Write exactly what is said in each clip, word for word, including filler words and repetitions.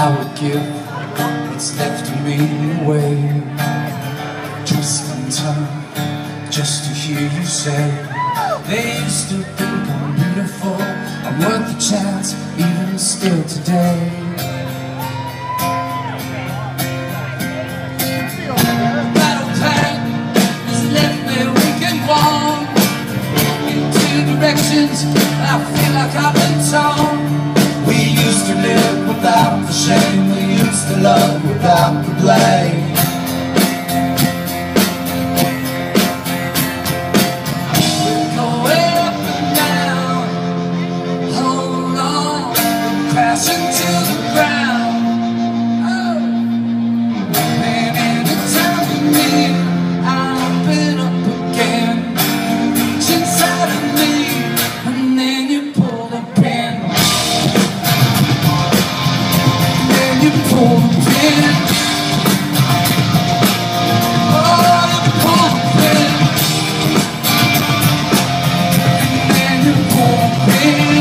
I would give what's left of me away. Twist and turn just to hear you say, they used to think I'm beautiful, I'm worth a chance, even still today. Battle plan has left me weak and warm in two directions. I feel like I've been torn. We used to live without the shame, we used to love without the blame. We're going up and down, hold on, we're crashing to the ground. Oh, and anytime you need, I've been up again. You reach inside of me, and then you pull the pin. You pull the pin. Oh, you pull the pin. And then you pull the pin.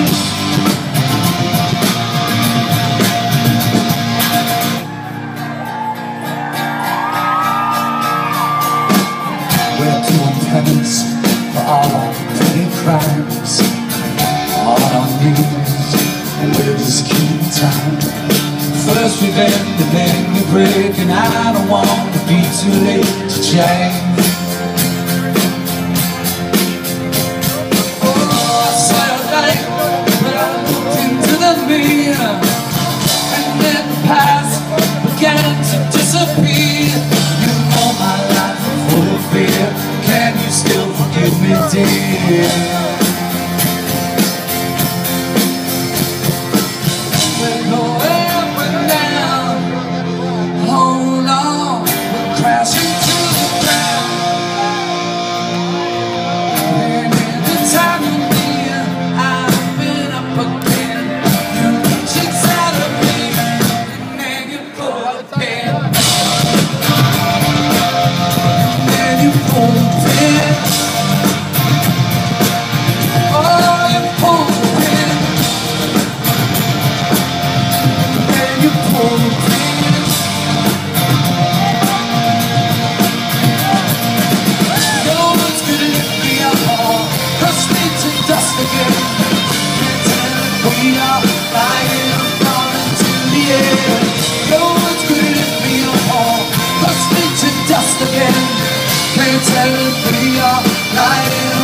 We're doing penance for all our petty crimes, on our knees, and we're just keeping time. First we bend and then we break, and I don't want to be too late to change. Oh, I said I like, but I looked into the mirror, and then the past began to disappear. You know my life is full of fear, can you still forgive me, dear? Can't tell if we are lying